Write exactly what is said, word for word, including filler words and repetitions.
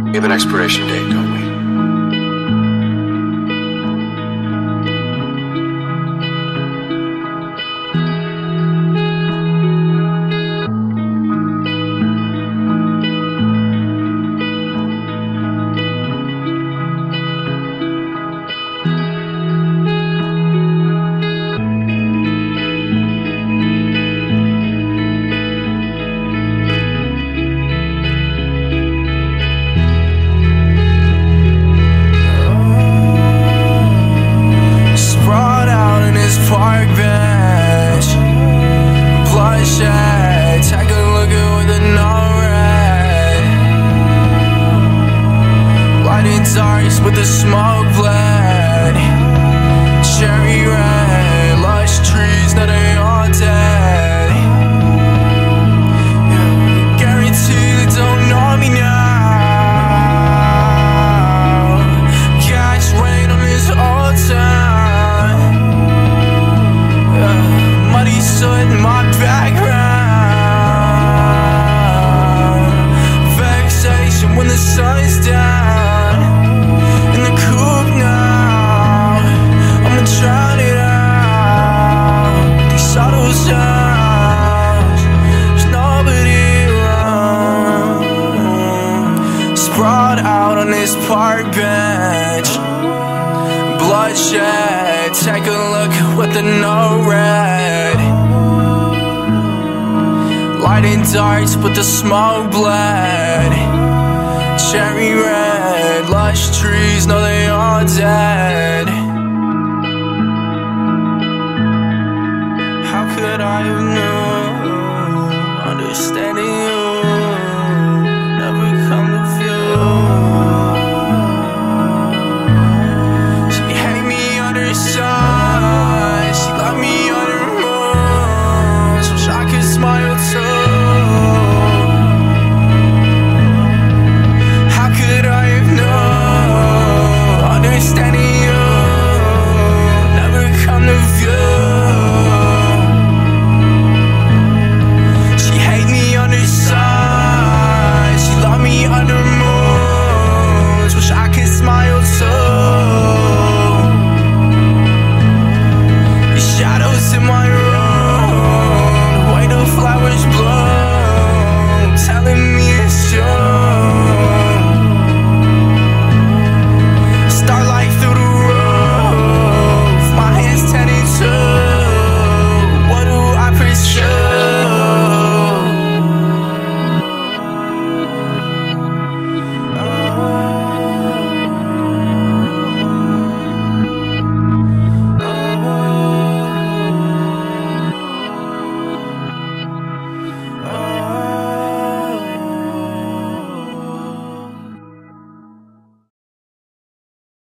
We have an expiration date, don't we? Park bench, bloodshed. Take a look at with the no red. Lighting darks with the smoke bled. Cherry red, lush trees, now they all dead. Guarantee they don't know me now. Catch rain on this old town. Muddy soot in my background. Vexation when the sun's down. In the coupe now, I'ma drown it out. These subtle sounds, there's nobody around. Sprawled out on this park bench, bloodshed. Take a look with the no red. Lighting darts but the smoke bled. Cherry red, lush trees, no they all dead.